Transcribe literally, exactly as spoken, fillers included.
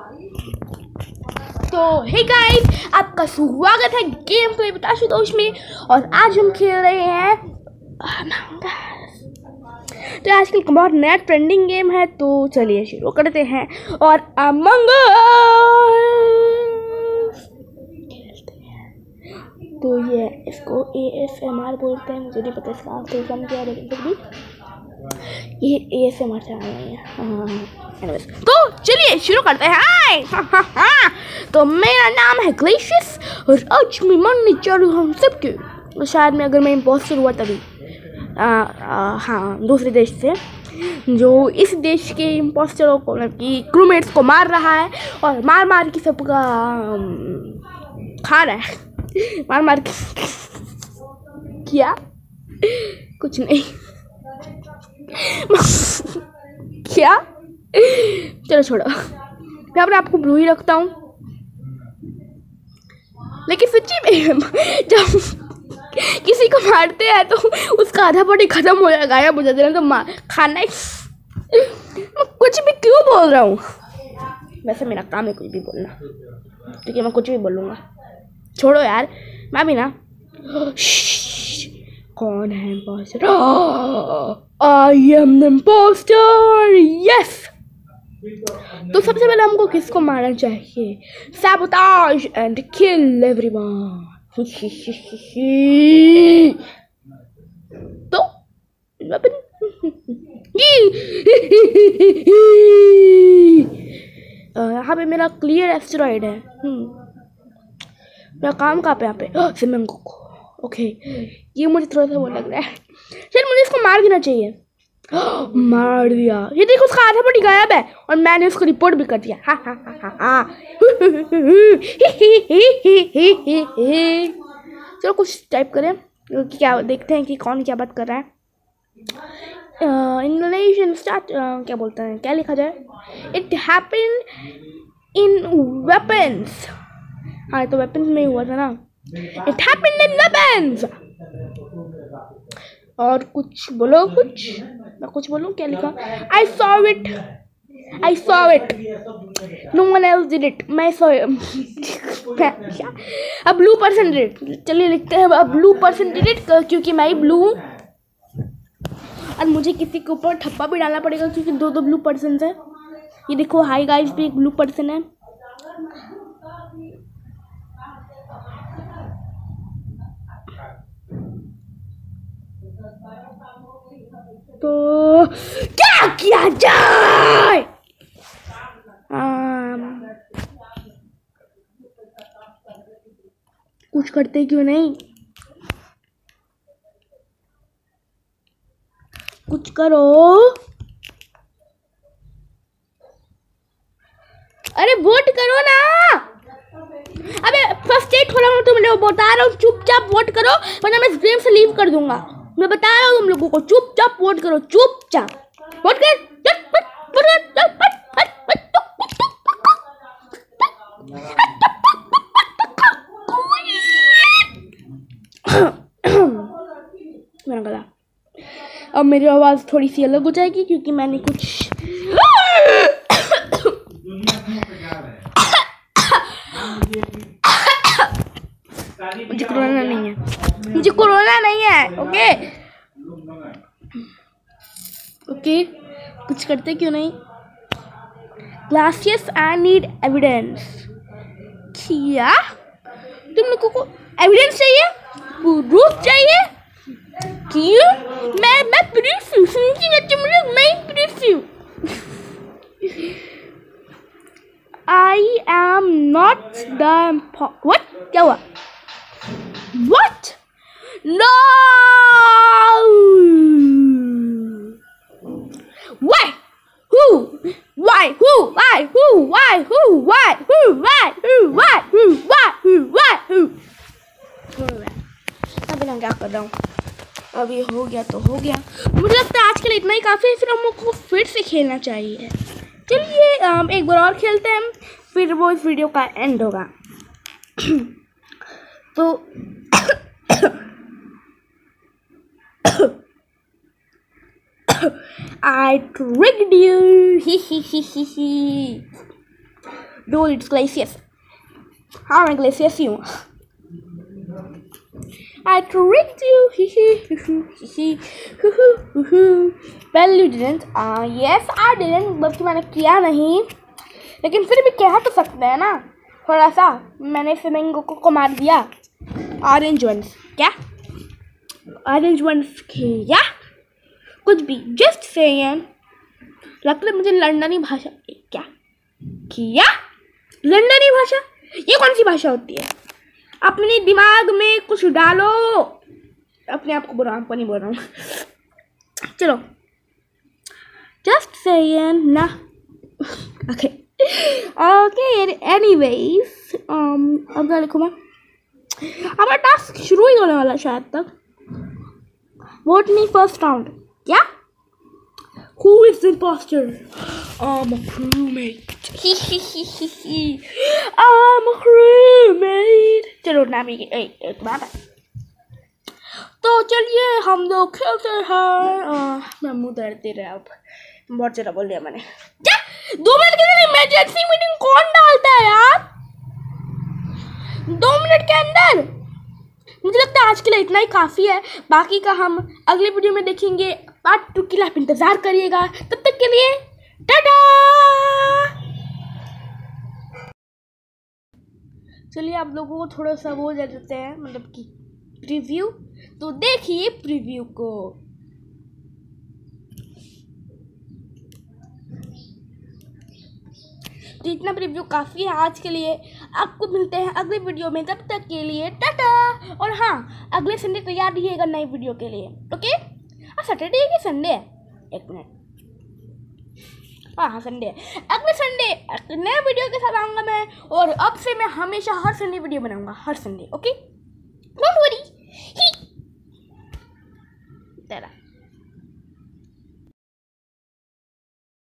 तो hey guys, आपका स्वागत है गेम प्ले बता दोस्त में। और आज हम खेल रहे हैं अमंग अस। तो आजकल का बहुत नया ट्रेंडिंग गेम है, तो चलिए शुरू करते हैं और अमंग अस खेलते हैं। तो ये इसको ए एस एम आर बोलते हैं, मुझे नहीं पता इसका आखिरी काम क्या है, लेकिन फिर भी ये A S M R channel नहीं है। हाँ, तो चलिए शुरू करते हैं। हाँ, हाँ, हाँ। तो मेरा नाम है ग्लेशियस और आज मैं मानने चालू हम सबके, तो शायद मैं अगर मैं इम्पोस्टर हुआ तभी आ, आ, हाँ दूसरे देश से, जो इस देश के इम्पोस्टरों को मतलब कि क्रूमेट्स को मार रहा है और मार मार के सबका खा रहा है। मार मार के क्या कुछ नहीं क्या, चलो छोड़ो, मैं अपने आपको ब्लू ही रखता हूँ। लेकिन सच्ची में जब किसी को मारते हैं तो उसका आधा बॉडी खत्म हो जाएगा, गायब हो जाता है, तो मार खाना ही मैं कुछ भी क्यों बोल रहा हूँ। वैसे मेरा काम है कुछ भी बोलना, क्योंकि मैं कुछ भी बोलूँगा। छोड़ो यार, मैं भी ना। कौन है impostor? I am the impostor, yes. तो सबसे पहले हमको किसको मारना चाहिए? Sabotage and kill everyone. तो यहाँ पे मेरा क्लियर एस्टेरॉइड है। मेरा काम कहाँ पे? यहाँ पे सिमंग को। ओके, ये मुझे थोड़ा सा वो लग रहा है, शायद मुझे इसको मार देना चाहिए। मार दिया, ये देखो उसका आधा बॉडी गायब है और मैंने उसको रिपोर्ट भी कर दिया। हा हा हा हा हा। चलो कुछ टाइप करें, क्या देखते हैं कि कौन क्या बात कर रहा है। इन रिलेशन स्टार्ट क्या बोलते हैं, क्या लिखा जाए? It happened in weapons. हाँ, तो वेपन्स में हुआ था ना। It happened in weapons. और कुछ बोलो, कुछ मैं कुछ बोलूँ, क्या लिखा? I saw it, I saw it, no one else did it, मैं सॉ अब ब्लू पर्सन डिड इट। चलिए लिखते हैं अब ब्लू पर्सन डिड इट, क्योंकि मैं ही ब्लू हूँ और मुझे किसी के ऊपर ठप्पा भी डालना पड़ेगा, क्योंकि दो दो ब्लू पर्सन है। ये देखो, हाई गाइस भी एक ब्लू पर्सन है। तो क्या किया जाए? आम, कुछ करते क्यों नहीं? कुछ करो। अरे वोट करो ना। अबे फर्स्ट एड थोड़ा मैं तुम्हें बता रहा हूँ, चुपचाप वोट करो वरना मैं इस गेम से लीव कर दूंगा। मैं बता रहा हूँ तुम लोगों को, चुपचाप वोट करो, चुपचाप वोट कर। मेरा गला, अब मेरी आवाज़ थोड़ी सी अलग हो जाएगी क्योंकि मैंने कुछ मुझे कोरोना नहीं है, मुझे कोरोना नहीं है। ओके ओके, कुछ करते क्यों नहीं? Glacius, I need evidence. क्या तुम लोगों को एविडेंस चाहिए? प्रूफ चाहिए? क्यों? मैं मैं प्रूफ हूँ, सुनती ना तुम लोग, मैं प्रूफ हूँ। I am not the impo- What? क्या हुआ? What? No! Why? Who? Why? Who? Why? Who? Why? Who? Why? Who? Why? Who? Why? Who? Why? Who? Why? Who? अभी मैं क्या कर रहा हूँ? अभी हो गया तो हो गया। मुझे लगता है आजकल इतना ही काफ़ी है, फिर हम लोग को फिर से खेलना चाहिए। चलिए एक बार और खेलते हैं, फिर वो इस वीडियो का एंड होगा। तो I tricked you. Though it's Glacius. हाँ मैं ग्लेशियस ही हूँ। I tricked you. Well, you didn't. Uh, yes, I didn't. बल्कि मैंने किया नहीं, लेकिन फिर भी कह तो सकते हैं ना थोड़ा सा। मैंने फ्लेमिंगो को, को मार दिया। ऑरेंज वंस क्या? ऑरेंज वंस किया कुछ भी, जस्ट सेइंग। लगता है मुझे लंडनी भाषा क्या किया? लंडनी भाषा ये कौन सी भाषा होती है? अपने दिमाग में कुछ डालो। अपने आप को बुरा आपको नहीं बोल रहा हूँ। चलो जस्ट सेइंग ना। ओके ओके एनीवेज अब क्या लिखूँ मैं? हमारा टास्क शुरू ही होने वाला शायद तक। वोट नहीं फर्स्ट राउंड क्या? Who is the imposter? I'm a crewmate. I'm a crewmate. चलो ना भी एक बात है तो चलिए हम लोग खेलते हैं। मैं मुँह दर्द दे रहा है अब, बहुत ज़्यादा बोल दिया मैंने। क्या दो मिनट के लिए इमरजेंसी मीटिंग कौन डालता है यार? दो मिनट के अंदर मुझे लगता है आज के लिए इतना ही काफ़ी है। बाकी का हम अगले वीडियो में देखेंगे। पार्ट टू के लिए आप इंतज़ार करिएगा। तब तक के लिए टाटा। चलिए आप लोगों को थोड़ा सा वो दे देते हैं, मतलब कि प्रीव्यू। तो देखिए प्रीव्यू को। तो इतना प्रीव्यू काफ़ी है आज के लिए। आपको मिलते हैं अगले वीडियो में, तब तक के लिए टाटा। और हाँ अगले संडे तैयार रहिएगा नई वीडियो के लिए। ओके सैटरडे है कि संडे है? एक मिनट, हाँ हाँ संडे है। अगले संडे नए वीडियो के साथ आऊँगा मैं। और अब से मैं हमेशा हर संडे वीडियो बनाऊँगा, हर संडे। Okay don't worry. तेरा